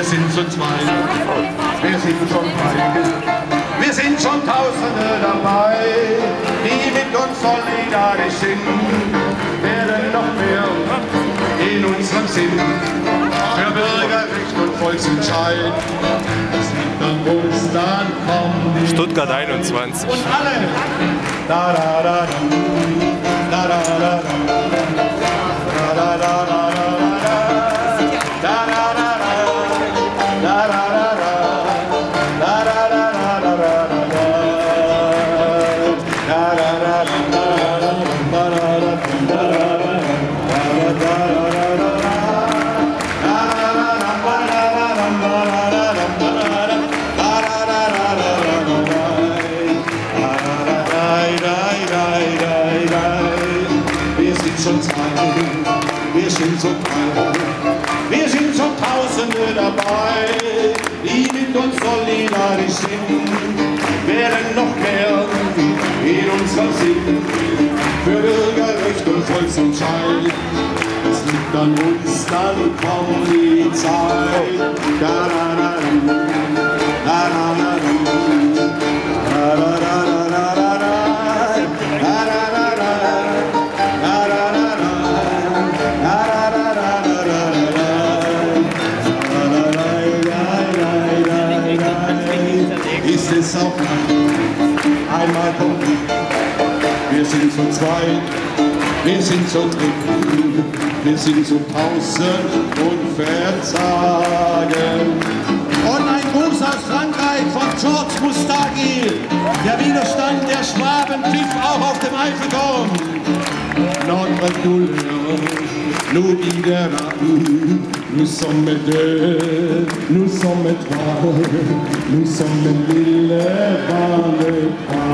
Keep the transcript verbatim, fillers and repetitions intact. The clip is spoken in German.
sind zu zweit, wir sind schon drei, wir sind schon Tausende dabei, die mit uns solidarisch sind, werden noch mehr in unserem Sinn für Bürgerrecht und Volksentscheid. Das liegt an uns, dann kommen die Stuttgart einundzwanzig. und alle. Da da da da da da da da da da da da. Wir sind so drei, wir sind so Tausende dabei, die mit uns solidarisch sind, werden noch mehr in unserem Sinn für Bürgerrecht und Volksentscheid. Es liegt an uns, dann kommt die Zeit. Da, da, da, da, da, da, da, da, da, da. Ist es auch einmal kommt, wir sind zu zweit, wir sind zu dritt, wir sind zu tausend und verzagen. Und ein Gruß aus Frankreich von Georges Moustaki, der Widerstand der Schwaben pfiff auch auf dem Eiffelturm. Notre douleur nous guidera, nous sommes deux, nous sommes trois, nous sommes mille vingt-trois.